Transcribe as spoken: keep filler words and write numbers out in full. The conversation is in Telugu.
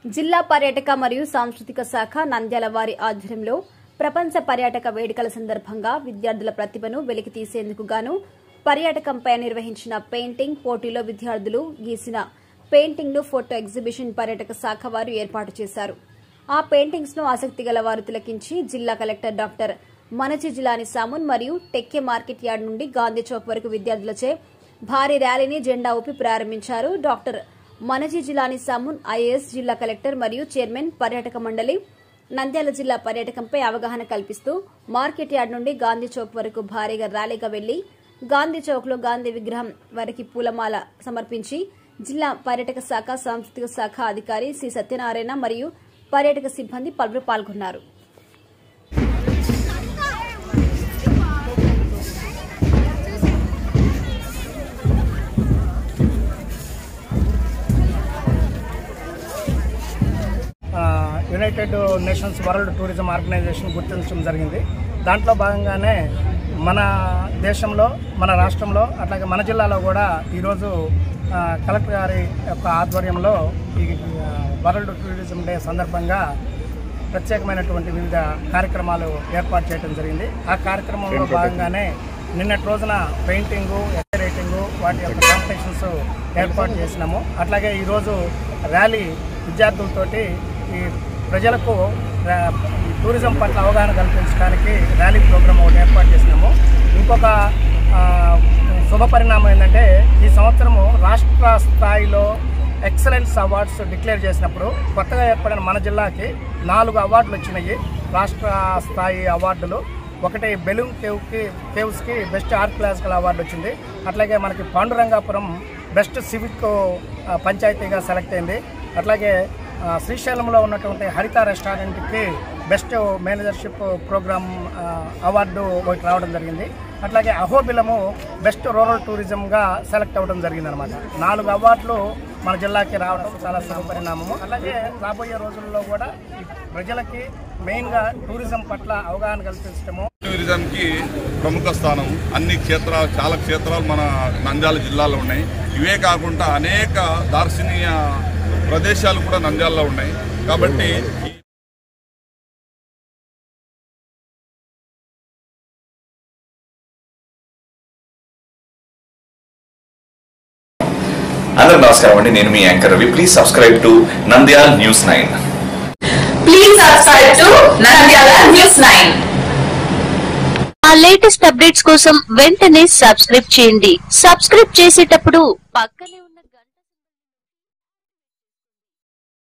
జిల్లా పర్యాటక మరియు సాంస్కృతిక శాఖ నంద్యాల వారి ఆధ్వర్యంలో ప్రపంచ పర్యాటక వేడుకల సందర్భంగా విద్యార్థుల ప్రతిభను వెలికితీసేందుకు గాను పర్యాటకంపై నిర్వహించిన పెయింటింగ్ పోటీలో విద్యార్థులు గీసిన పెయింటింగ్ ను ఫోటో ఎగ్జిబిషన్ పర్యాటక శాఖ వారు ఏర్పాటు చేశారు. ఆ పెయింటింగ్స్ ను ఆసక్తి గల వారు తిలకించి జిల్లా కలెక్టర్ డాక్టర్ మనచి జిలాని సామున్ మరియు టెక్కే మార్కెట్ యార్డ్ నుండి గాంధీ చౌక్ వరకు విద్యార్థులచే భారీ ర్యాలీని జెండా ఊపి ప్రారంభించారు. డాక్టర్ మనచి జిలాని సామున్ ఐఏఎస్ జిల్లా కలెక్టర్ మరియు చైర్మన్ పర్యాటక మండలి నంద్యాల జిల్లా పర్యాటకంపై అవగాహన కల్పిస్తూ మార్కెట్ యార్డ్ నుండి గాంధీ చౌక్ వరకు భారీగా ర్యాలీగా వెళ్లి గాంధీ చౌక్ లో గాంధీ విగ్రహం వరకు పూలమాల సమర్పించి జిల్లా పర్యాటక శాఖ సాంస్కృతిక శాఖ అధికారి సి సత్యనారాయణ మరియు పర్యాటక సిబ్బంది పలువురు పాల్గొన్నారు. United Nations World Tourism Organisation గుర్తించడం జరిగింది. దాంట్లో భాగంగానే మన దేశంలో మన రాష్ట్రంలో అట్లాగే మన జిల్లాలో కూడా ఈరోజు కలెక్టర్ గారి యొక్క ఆధ్వర్యంలో ఈ వరల్డ్ టూరిజం డే సందర్భంగా ప్రత్యేకమైనటువంటి వివిధ కార్యక్రమాలు ఏర్పాటు చేయడం జరిగింది. ఆ కార్యక్రమంలో భాగంగానే నిన్నటి రోజున పెయింటింగు రైటింగు వాటి యొక్క కాంపిటీషన్స్ ఏర్పాటు చేసినాము. అట్లాగే ఈరోజు ర్యాలీ విద్యార్థులతోటి ఈ ప్రజలకు టూరిజం పట్ల అవగాహన కల్పించడానికి ర్యాలీ ప్రోగ్రాం ఒకటి ఏర్పాటు చేసినాము. ఇంకొక శుభ పరిణామం ఏంటంటే ఈ సంవత్సరము రాష్ట్ర స్థాయిలో ఎక్సలెన్స్ అవార్డ్స్ డిక్లేర్ చేసినప్పుడు కొత్తగా ఏర్పడిన మన జిల్లాకి నాలుగు అవార్డులు వచ్చినాయి. రాష్ట్ర స్థాయి అవార్డులు ఒకటి బెలూమ్ కేవ్కి కేవ్స్కి బెస్ట్ ఆర్ట్ క్లాసికల్ అవార్డు వచ్చింది. అట్లాగే మనకి పాండురంగాపురం బెస్ట్ సివిక్ పంచాయతీగా సెలెక్ట్ అయింది. అట్లాగే శ్రీశైలంలో ఉన్నటువంటి హరిత రెస్టారెంట్కి బెస్ట్ మేనేజర్షిప్ ప్రోగ్రామ్ అవార్డు ఒకటి రావడం జరిగింది. అట్లాగే అహోబిలము బెస్ట్ రూరల్ టూరిజంగా సెలెక్ట్ అవ్వడం జరిగింది అనమాట. నాలుగు అవార్డులు మన జిల్లాకి రావడం చాలా శుభ పరిణామము. అలాగే రాబోయే రోజుల్లో కూడా ప్రజలకి మెయిన్గా టూరిజం పట్ల అవగాహన కల్పించడము. టూరిజంకి ప్రముఖ స్థానం అన్ని క్షేత్రాలు చాలా క్షేత్రాలు మన నంద్యాల జిల్లాలో ఉన్నాయి. ఇవే కాకుండా అనేక దార్శనీయ ప్రదేశాలు కూడా నంద్యాలలో ఉన్నాయి. కాబట్టి అందరూ నమస్కారం అండి. నేను మీ anchor Ravi. Please subscribe to Nandyal news nine. Please subscribe to Nandyal news nine. ఆ లేటెస్ట్ అప్డేట్స్ కోసం వెంటనే సబ్స్క్రైబ్ చేయండి. సబ్స్క్రైబ్ చేసేటప్పుడు పక్కనే